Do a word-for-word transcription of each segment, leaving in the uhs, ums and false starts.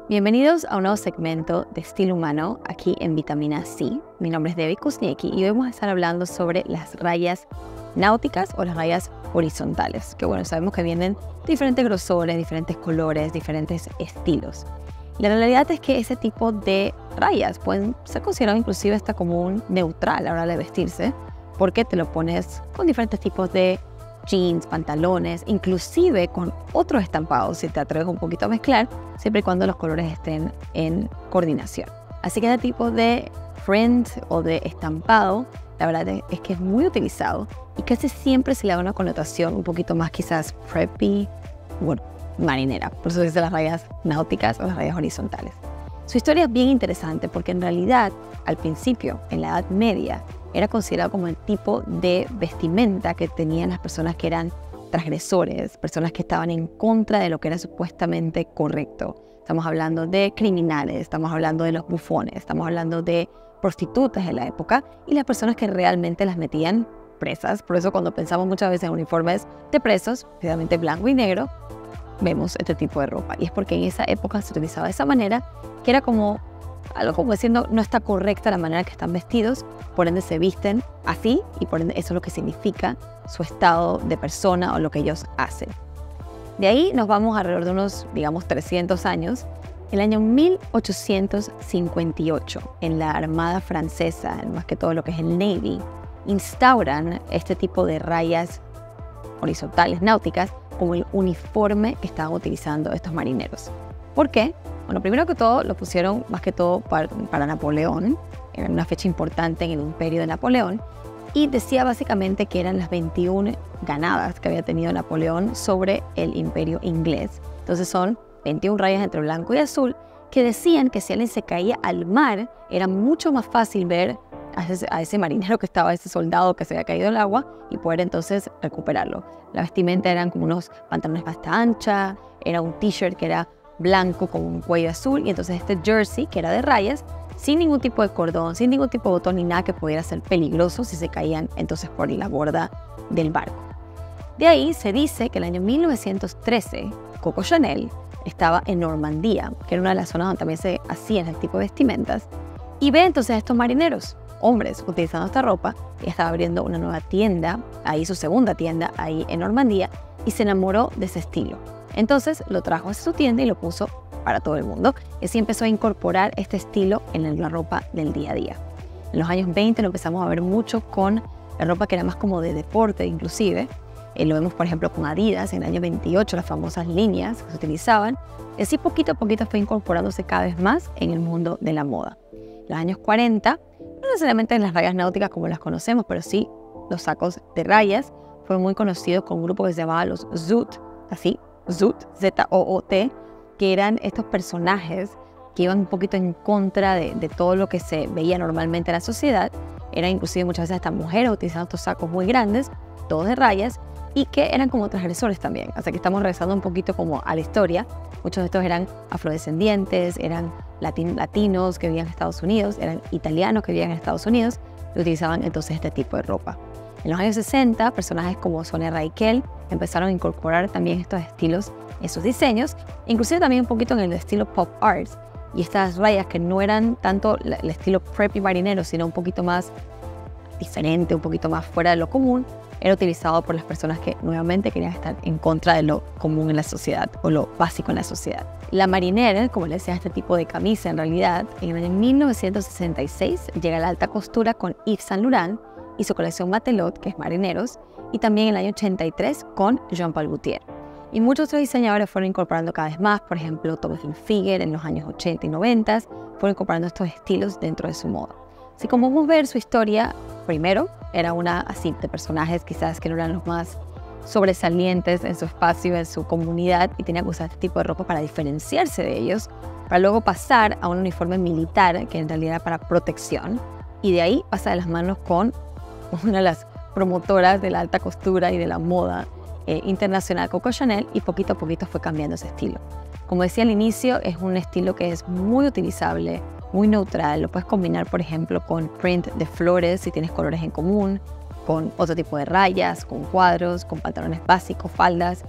Bienvenidos a un nuevo segmento de Estilo Humano aquí en Vitamina C. Mi nombre es Debbie Kuzniecki y hoy vamos a estar hablando sobre las rayas náuticas o las rayas horizontales, que bueno, sabemos que vienen de diferentes grosores, diferentes colores, diferentes estilos. Y la realidad es que ese tipo de rayas pueden ser consideradas inclusive hasta como un neutral a la hora de vestirse, porque te lo pones con diferentes tipos de jeans, pantalones, inclusive con otros estampados si te atreves un poquito a mezclar, siempre y cuando los colores estén en coordinación. Así que este tipo de print o de estampado, la verdad es que es muy utilizado y casi siempre se le da una connotación un poquito más quizás preppy, bueno, marinera. Por eso dice las rayas náuticas o las rayas horizontales. Su historia es bien interesante porque en realidad, al principio, en la Edad Media, era considerado como el tipo de vestimenta que tenían las personas que eran transgresores, personas que estaban en contra de lo que era supuestamente correcto. Estamos hablando de criminales, estamos hablando de los bufones, estamos hablando de prostitutas de la época y las personas que realmente las metían presas. Por eso cuando pensamos muchas veces en uniformes de presos, especialmente blanco y negro, vemos este tipo de ropa. Y es porque en esa época se utilizaba de esa manera, que era como algo como diciendo no está correcta la manera que están vestidos, por ende se visten así y por ende eso es lo que significa su estado de persona o lo que ellos hacen. De ahí nos vamos alrededor de unos, digamos, trescientos años. El año mil ochocientos cincuenta y ocho, en la Armada Francesa, más que todo lo que es el Navy, instauran este tipo de rayas horizontales náuticas como el uniforme que estaban utilizando estos marineros. ¿Por qué? Bueno, primero que todo lo pusieron más que todo para, para Napoleón, era una fecha importante en el imperio de Napoleón, y decía básicamente que eran las veintiuna ganadas que había tenido Napoleón sobre el imperio inglés. Entonces son veintiuna rayas entre blanco y azul que decían que si alguien se caía al mar era mucho más fácil ver a ese, a ese marinero que estaba, ese soldado que se había caído al agua y poder entonces recuperarlo. La vestimenta eran como unos pantalones bastante ancha, era un t-shirt que era blanco con un cuello azul y entonces este jersey que era de rayas sin ningún tipo de cordón, sin ningún tipo de botón ni nada que pudiera ser peligroso si se caían entonces por la borda del barco. De ahí se dice que en el año mil novecientos trece Coco Chanel estaba en Normandía, que era una de las zonas donde también se hacían este tipo de vestimentas, y ve entonces a estos marineros, hombres, utilizando esta ropa, y estaba abriendo una nueva tienda, ahí su segunda tienda, ahí en Normandía, y se enamoró de ese estilo. Entonces lo trajo a su tienda y lo puso para todo el mundo. Y así empezó a incorporar este estilo en la ropa del día a día. En los años veinte lo empezamos a ver mucho con la ropa que era más como de deporte inclusive. Eh, lo vemos por ejemplo con Adidas en el año veintiocho, las famosas líneas que se utilizaban. Y así poquito a poquito fue incorporándose cada vez más en el mundo de la moda. En los años cuarenta, no necesariamente en las rayas náuticas como las conocemos, pero sí los sacos de rayas, fueron muy conocidos con un grupo que se llamaba los Zoot, así, Zoot, Z O O T, que eran estos personajes que iban un poquito en contra de, de todo lo que se veía normalmente en la sociedad. Eran inclusive muchas veces hasta mujeres utilizando estos sacos muy grandes, todos de rayas, y que eran como transgresores también. Así que estamos regresando un poquito como a la historia. Muchos de estos eran afrodescendientes, eran latin, latinos que vivían en Estados Unidos, eran italianos que vivían en Estados Unidos, y utilizaban entonces este tipo de ropa. En los años sesenta, personajes como Sonia Rykiel empezaron a incorporar también estos estilos en sus diseños, inclusive también un poquito en el estilo pop art. Y estas rayas que no eran tanto el estilo preppy marinero, sino un poquito más diferente, un poquito más fuera de lo común, era utilizado por las personas que nuevamente querían estar en contra de lo común en la sociedad o lo básico en la sociedad. La marinera, como le decía, este tipo de camisa en realidad, en el año mil novecientos sesenta y seis llega a la alta costura con Yves Saint Laurent y su colección Matelot, que es marineros, y también en el año ochenta y tres con Jean Paul Gaultier. Y muchos otros diseñadores fueron incorporando cada vez más, por ejemplo, Tommy Hilfiger en los años ochenta y noventa, fueron incorporando estos estilos dentro de su moda. Así como vamos a ver su historia, primero era una así de personajes quizás que no eran los más sobresalientes en su espacio, en su comunidad, y tenía que usar este tipo de ropa para diferenciarse de ellos, para luego pasar a un uniforme militar que en realidad era para protección, y de ahí pasa de las manos con una de las promotoras de la alta costura y de la moda eh, internacional, Coco Chanel, y poquito a poquito fue cambiando ese estilo. Como decía al inicio, es un estilo que es muy utilizable, muy neutral. Lo puedes combinar, por ejemplo, con print de flores si tienes colores en común, con otro tipo de rayas, con cuadros, con pantalones básicos, faldas.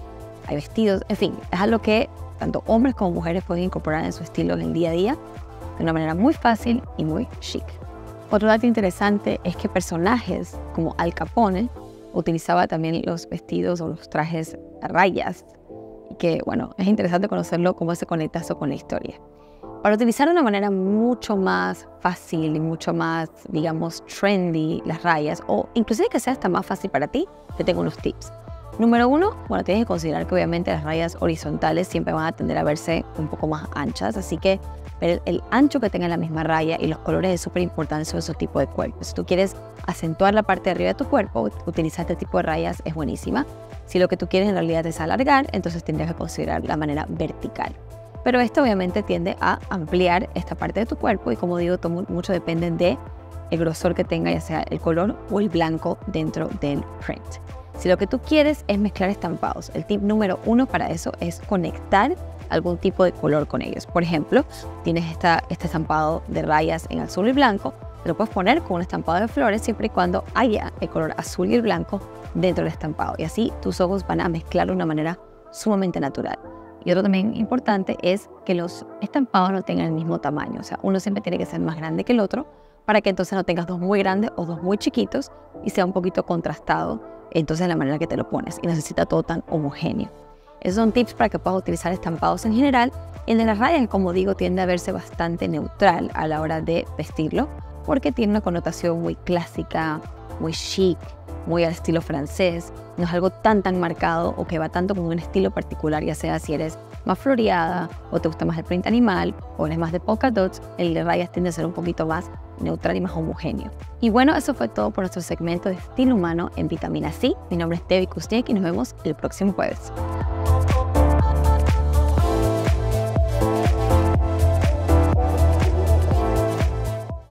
hay vestidos, en fin, es algo que tanto hombres como mujeres pueden incorporar en su estilo en el día a día de una manera muy fácil y muy chic. Otro dato interesante es que personajes como Al Capone utilizaba también los vestidos o los trajes a rayas, y que bueno, es interesante conocerlo, cómo se conecta eso con la historia. Para utilizar de una manera mucho más fácil y mucho más, digamos, trendy las rayas, o inclusive que sea hasta más fácil para ti, te tengo unos tips. Número uno, bueno, tienes que considerar que obviamente las rayas horizontales siempre van a tender a verse un poco más anchas, así que ver el ancho que tenga la misma raya y los colores es súper importante sobre esos tipos de cuerpos. Si tú quieres acentuar la parte de arriba de tu cuerpo, utilizar este tipo de rayas es buenísima. Si lo que tú quieres en realidad es alargar, entonces tendrías que considerar la manera vertical. Pero esto obviamente tiende a ampliar esta parte de tu cuerpo y, como digo, todo mucho depende de el grosor que tenga, ya sea el color o el blanco dentro del print. Si lo que tú quieres es mezclar estampados, el tip número uno para eso es conectar algún tipo de color con ellos. Por ejemplo, tienes esta, este estampado de rayas en azul y blanco, te lo puedes poner con un estampado de flores siempre y cuando haya el color azul y el blanco dentro del estampado. Y así tus ojos van a mezclar de una manera sumamente natural. Y otro también importante es que los estampados no tengan el mismo tamaño. O sea, uno siempre tiene que ser más grande que el otro para que entonces no tengas dos muy grandes o dos muy chiquitos y sea un poquito contrastado entonces la manera que te lo pones y necesita todo tan homogéneo. Esos son tips para que puedas utilizar estampados en general. El de las rayas, como digo, tiende a verse bastante neutral a la hora de vestirlo porque tiene una connotación muy clásica, muy chic, muy al estilo francés. No es algo tan tan marcado o que va tanto con un estilo particular, ya sea si eres más floreada o te gusta más el print animal o eres más de polka dots. El de rayas tiende a ser un poquito más neutral y más homogéneo. Y bueno, eso fue todo por nuestro segmento de estilo humano en Vitamina C. Mi nombre es Debbie Kuzniak y nos vemos el próximo jueves.